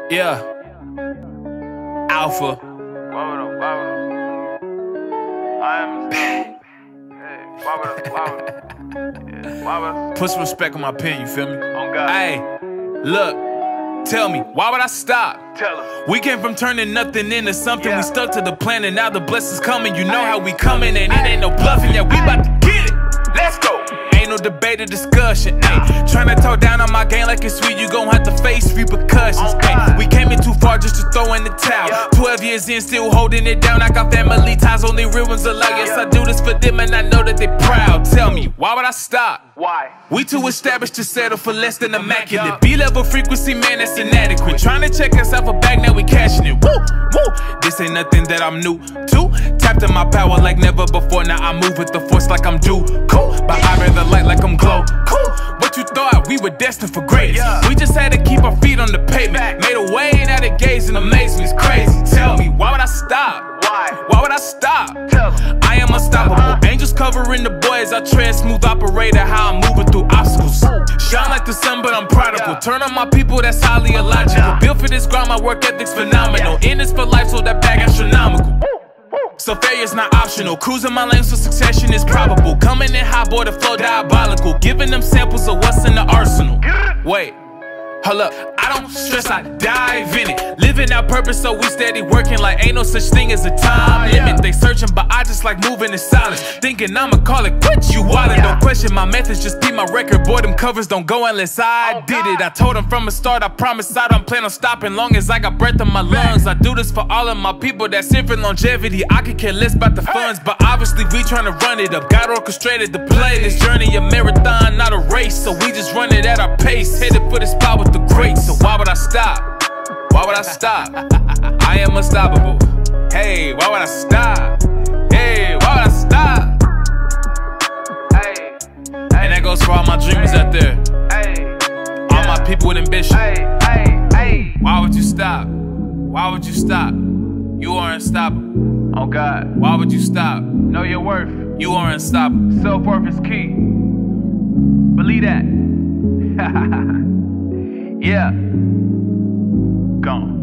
Yeah. Alpha. Put some respect on my pen, you feel me? Hey, look, tell me, why would I stop? Tell him. We came from turning nothing into something. Yeah. We stuck to the plan and now the blessings coming. You know how we coming and it ain't no bluffing. Yeah, we about to get it. Let's go. Ain't no debate or discussion. Ayy, tryna talk down on my game like it's sweet. You gon' have to face repercussions. Ayy, we came in too far just to throw in the towel. 12 years in, still holding it down. I got family ties, only real ones allowed. Yes, I do this for them and I know that they proud. Tell me, why would I stop? Why? We too established to settle for less than immaculate. B-level frequency, man, that's inadequate. Tryna check us out for back, now we cashing it. Woo, woo. This ain't nothing that I'm new to. Tapped in my power like never before. Now I move with the force like I'm due. Cool, but I rather light like I'm glow. Cool, what you thought? We were destined for greatness. We just had to keep our feet on the pavement. Made a way and now they gaze and amaze me. It's crazy. Tell me, why would I stop? Why? Why would I stop? Tell him. I am unstoppable. Angels covering the boys. I tread smooth operator. How I'm moving through obstacles. Shine like the sun, but I'm prodigal. Turn on my people, that's highly illogical. Built for this grind, my work ethic's phenomenal. In this for life, so that bag astronomical. So failure's not optional. Cruising my lane so succession is probable. Coming in hot, boy, the flow diabolical. Giving them samples of what's in the arsenal. Wait, hold up, I don't stress, I dive in it. Living out purpose, so we steady working like ain't no such thing as a time limit. They searching, but I just like moving in silence. Thinking I'ma call it quit, you wildin'. Don't question my methods, just beat my record. Boy, them covers don't go unless I did it. I told them from the start, I promise I don't plan on stopping. Long as I got breath in my lungs. I do this for all of my people that's in for longevity. I could care less about the funds, but obviously we tryna run it up. God orchestrated the play. This journey a marathon, not a race. So we just run it at our pace. Headed for the spot with the greats. So why would I stop? Why would I stop? I am unstoppable. Hey, why would I stop? Hey, why would I stop? Hey, and that goes for all my dreamers out there. hey, All my people with ambition. hey. Why would you stop? Why would you stop? You are unstoppable. Oh God. Why would you stop? Know your worth. You are unstoppable. Self-worth is key. Believe that. Yeah. Gone.